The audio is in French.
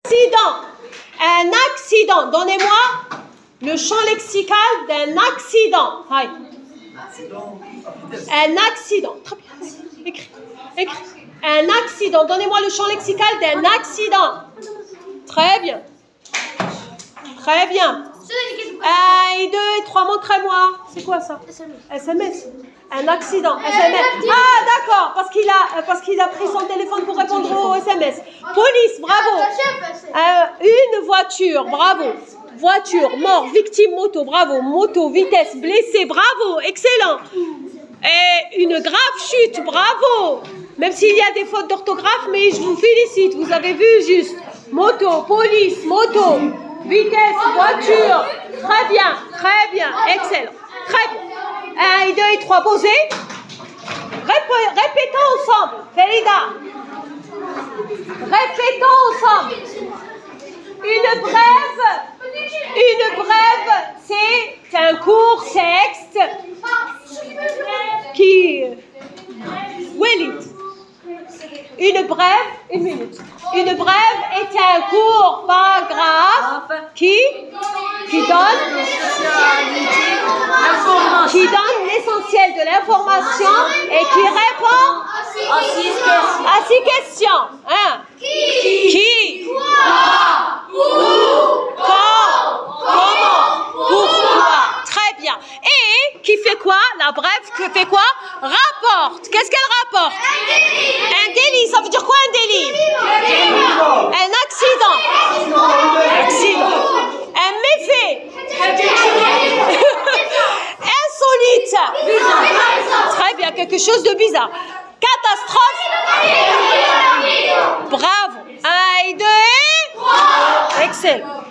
Accident. Un accident. Donnez-moi le champ lexical d'un accident. Aïe. Un accident. Très bien. Écris. Écris. Un accident. Donnez-moi le champ lexical d'un accident. Très bien. Très bien. 1 et 2 et 3, montrez-moi. C'est quoi ça? SMS. Un accident. SMS. Ah, d'accord. Parce qu'il a pris son téléphone pour répondre au SMS. Police, bravo. Une voiture, bravo. Voiture, mort, victime, moto, bravo. Moto, vitesse, blessé, bravo. Excellent. Et une grave chute, bravo. Même s'il y a des fautes d'orthographe, mais je vous félicite. Vous avez vu juste. Moto, police, moto, vitesse, voiture. Très bien, excellent. Très bien. 1 et 2 et 3, posez. Répétons ensemble. Ferida. Répétons ensemble. Une brève, c'est un court texte qui... Walid. Une minute. Une brève est un court paragraphe qui donne l'essentiel de l'information et qui répond à 6 questions. Hein? Qui? Quoi? Où? Quand? Comment? Pourquoi? Très bien. Et qui fait quoi? La brève fait quoi? Rapporte. Qu'est-ce qu'elle rapporte? Un délit. Ça veut dire quoi un délit? Un accident. Un méfait. Insolite. Très bien, quelque chose de bizarre. Catastrophe. Bravo. 1 et 2 et 3. Excellent.